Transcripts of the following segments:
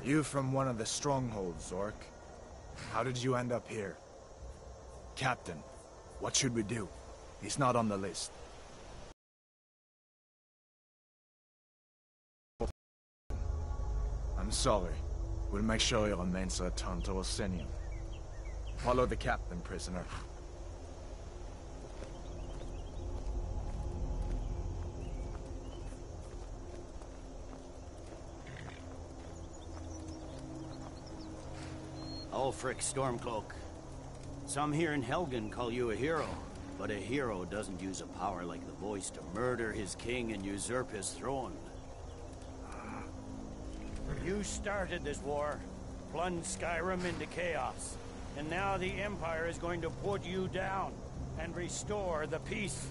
You from one of the strongholds, Orc. How did you end up here? Captain, what should we do? He's not on the list. I'm sorry. We'll make sure he remains returned to Orsinium. Follow the captain, prisoner. Ulfric Stormcloak. Some here in Helgen call you a hero, but a hero doesn't use a power like the voice to murder his king and usurp his throne. You started this war, plunged Skyrim into chaos, and now the Empire is going to put you down and restore the peace.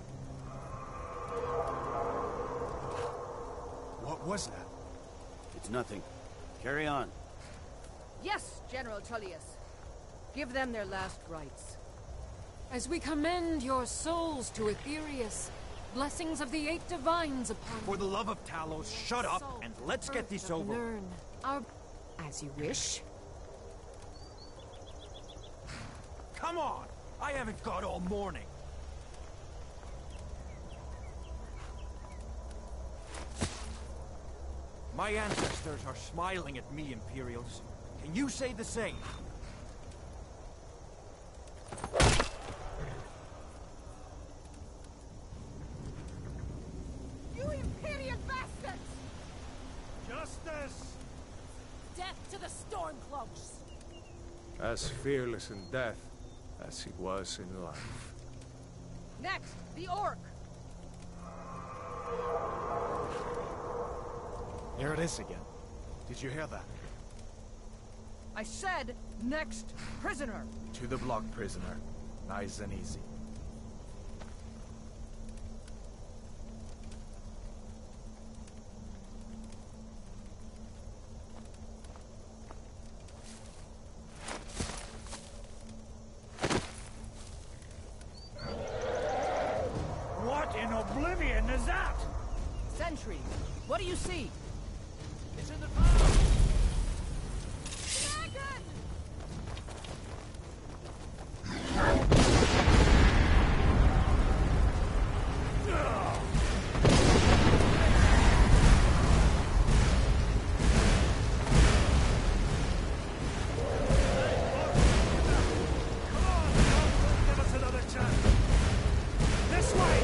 What was that? It's nothing. Carry on. Yes, General Tullius. Give them their last rites. As we commend your souls to Aetherius, blessings of the Eight Divines upon For the love of Talos, shut up and let's get this over. Learn our... As you wish. Come on! I haven't got all morning. My ancestors are smiling at me, Imperials. Can you say the same? You Imperial bastards! Justice! Death to the Stormcloaks! As fearless in death as he was in life. Next, the Orc! Here it is again. Did you hear that? I said, next prisoner! To the block, prisoner. Nice and easy. What in oblivion is that? Sentry, what do you see? It's in the past! Dragon! Give us another chance! This way!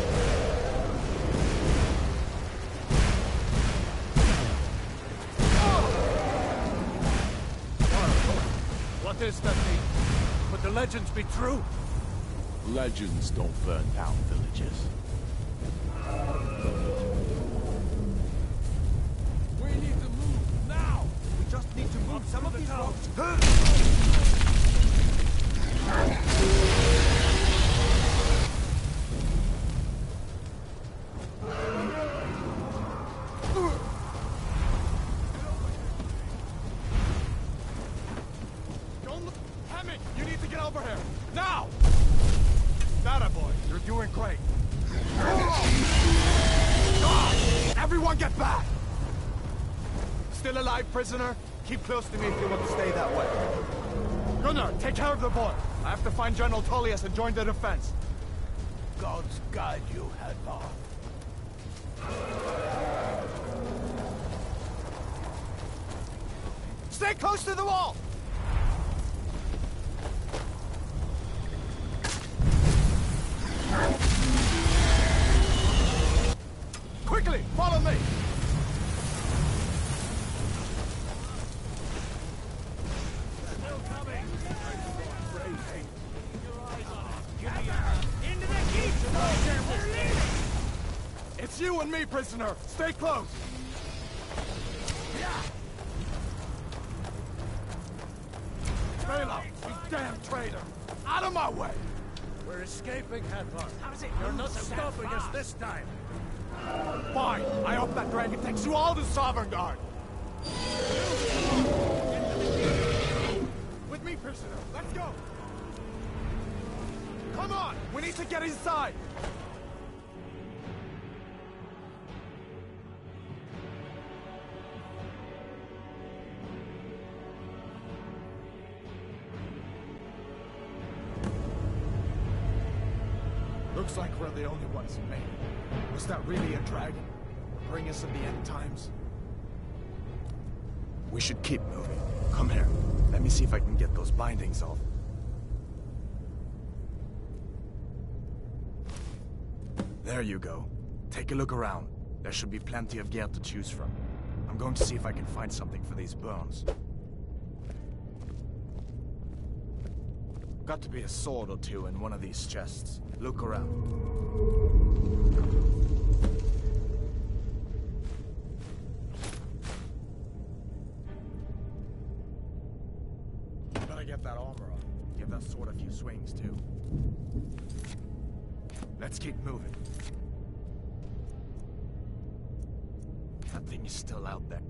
What is that thing? Could the legends be true? Legends don't burn down villages. We need to move now! We just need to move some of these rocks. Don't look... Hammond, you need to get over here! Now! That boy, you're doing great. God! Everyone get back! Still alive, prisoner? Keep close to me if you want to stay that way. Gunnar, take care of the boy. I have to find General Tullius and join the defense. Gods guide you, Hadvar. Stay close to the wall! Quickly, follow me! Into the keep! We're leaving! It's you and me, prisoner! Stay close! Bela, you damn traitor! Out of my way! We're escaping, Hadvar. You're not stopping us this time. Fine! I hope that dragon takes you all to Sovngarde! With me, prisoner! Let's go! Come on! We need to get inside! Looks like we're the only ones who made it. Was that really a dragon? Bring us in the end times? We should keep moving. Come here. Let me see if I can get those bindings off. There you go. Take a look around. There should be plenty of gear to choose from. I'm going to see if I can find something for these burns. Got to be a sword or two in one of these chests. Look around. Better get that armor on. Give that sword a few swings, too. Let's keep moving. That thing is still out there.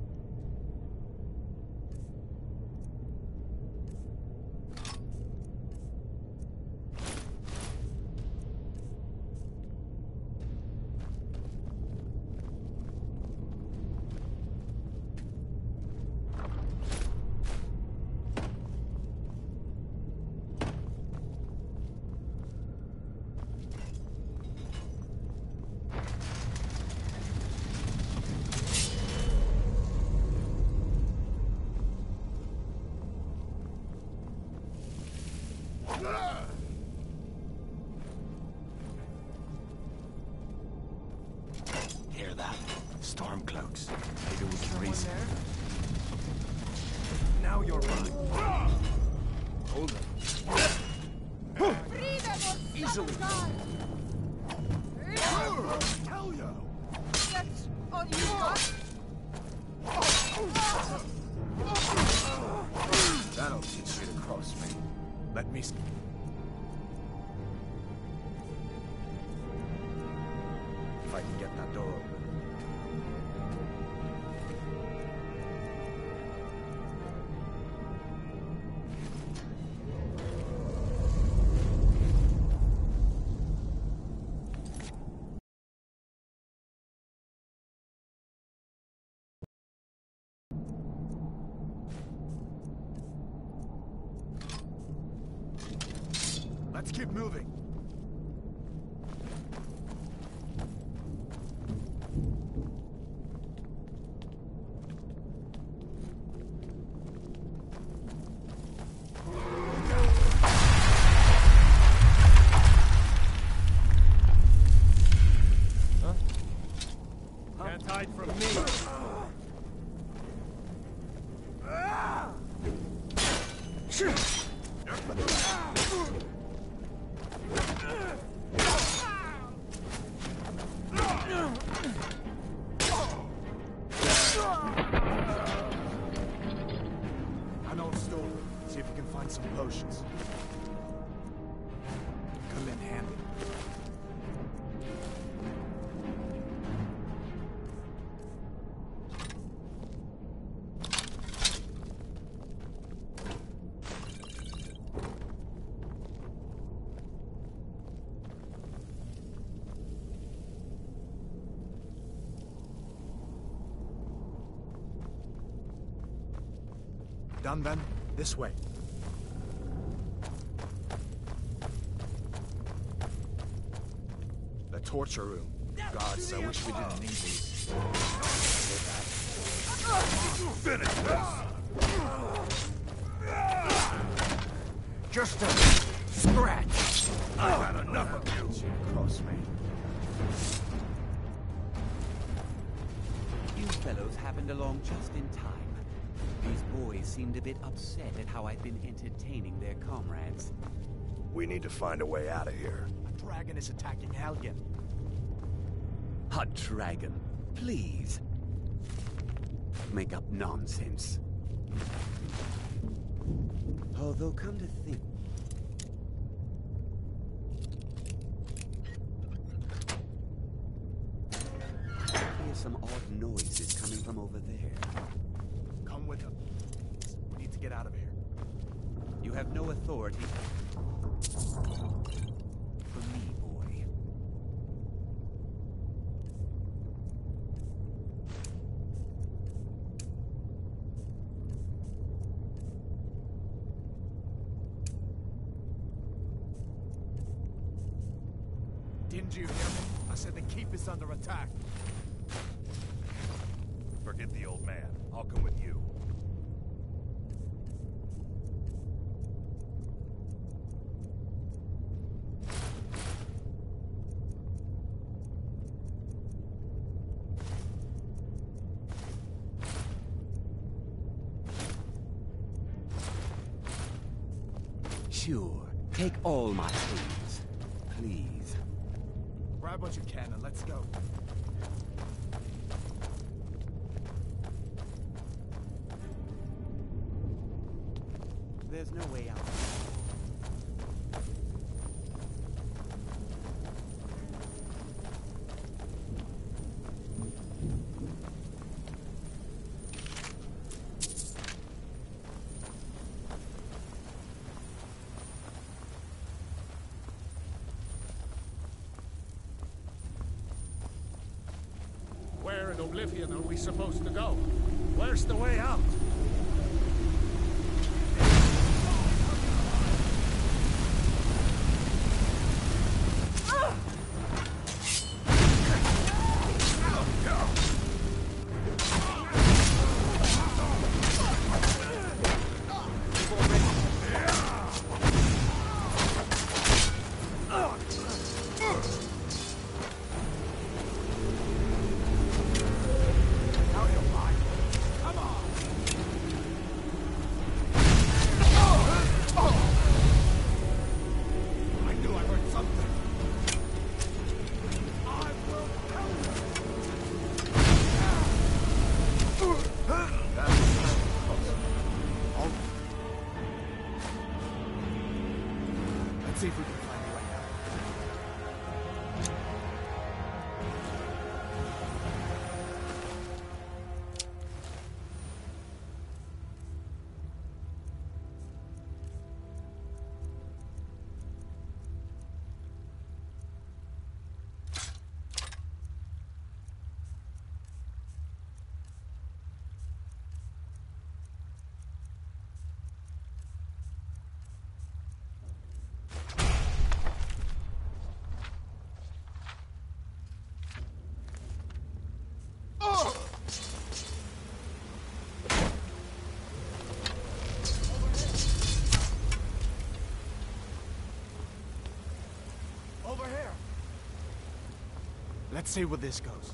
Hear that? Stormcloaks. Maybe we can reason. Now you're right. Hold on. Easily. Tell you. That's all you got? That'll teach you to cross me. Let me. If I can get that door open. Let's keep moving. Can't hide from me. An old storeroom. See if we can find some potions. Come in handy. Done then? This way. The torture room. Gods, I wish we didn't need these. Finish this! Just a scratch! I've had enough of you! Cross me. You fellows happened along just in time. These boys seemed a bit upset at how I'd been entertaining their comrades. We need to find a way out of here. A dragon is attacking Helgen. A dragon, please. Make up nonsense. Although, come to think... I hear some odd noises coming from over there. Come with us. We need to get out of here. You have no authority. For me, boy. Didn't you hear me? I said the keep is under attack. Forget the old man. I'll come with you. Sure. Take all my things. Please. Grab what you can and let's go. There's no way out. Where in Oblivion are we supposed to go? Where's the way out? Let's see if we can find a way out. Over here. Let's see where this goes.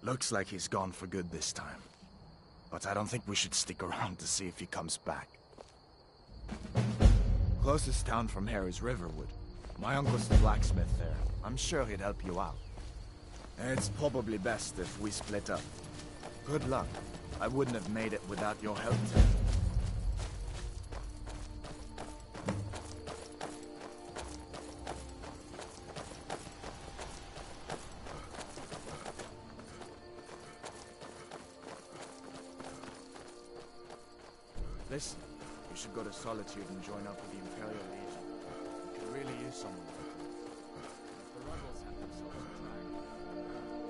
Looks like he's gone for good this time. But I don't think we should stick around to see if he comes back. Closest town from here is Riverwood. My uncle's the blacksmith there. I'm sure he'd help you out. It's probably best if we split up. Good luck. I wouldn't have made it without your help. Listen, you should go to Solitude and join up with the Imperial Legion. You could really use someone like that. If the rebels have themselves attacked.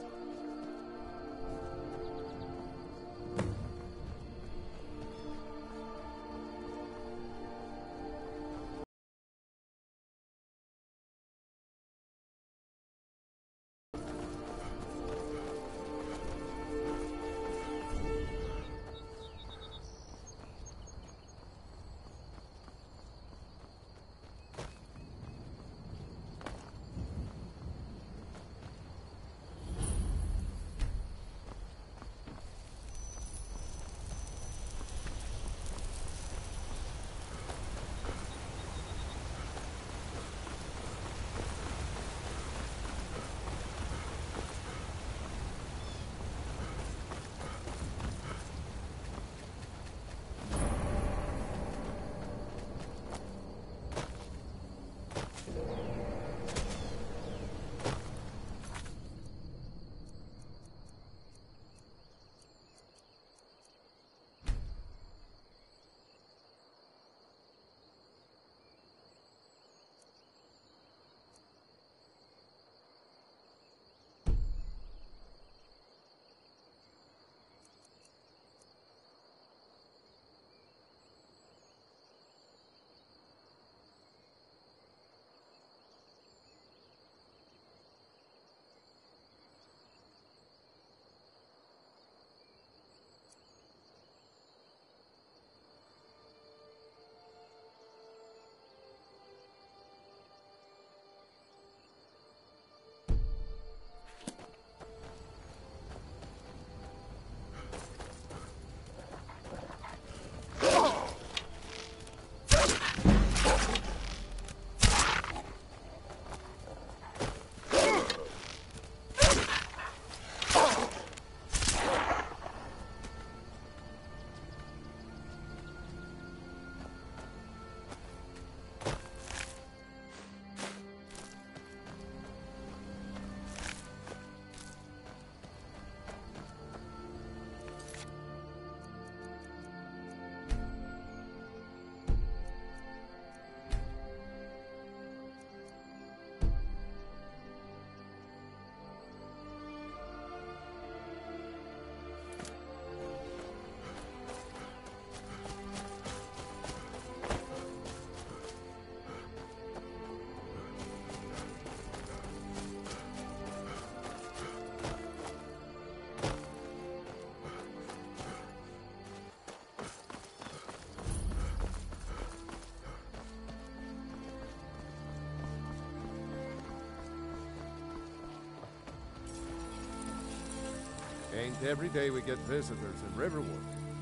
Ain't every day we get visitors in Riverwood.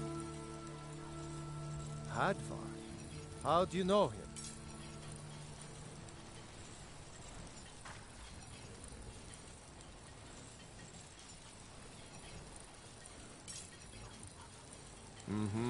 Hadvar? How do you know him? Mm-hmm.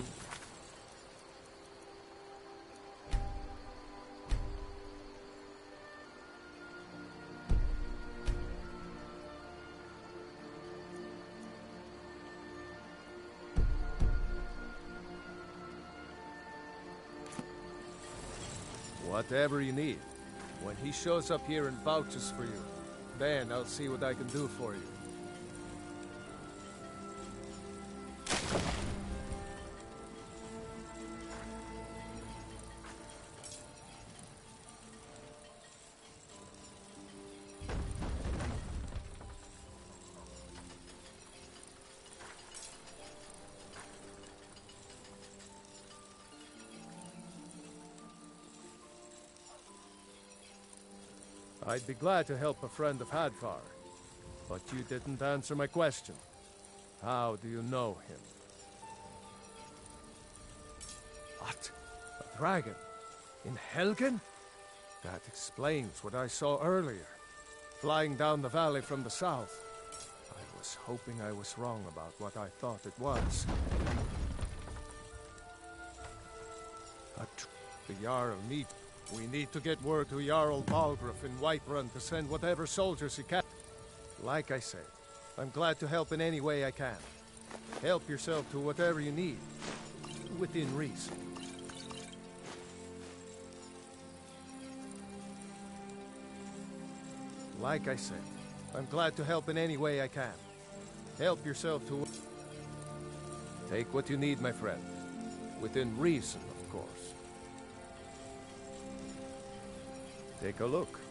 Whatever you need. When he shows up here and vouches for you, then I'll see what I can do for you. I'd be glad to help a friend of Hadvar, but you didn't answer my question. How do you know him? What? A dragon? In Helgen? That explains what I saw earlier. Flying down the valley from the south. I was hoping I was wrong about what I thought it was. The Jarl need. We need to get word to Jarl Balgruuf in Whiterun to send whatever soldiers he can. Like I said, I'm glad to help in any way I can. Help yourself to whatever you need, within reason. Like I said, I'm glad to help in any way I can. Help yourself to... Take what you need, my friend. Within reason, of course. Take a look.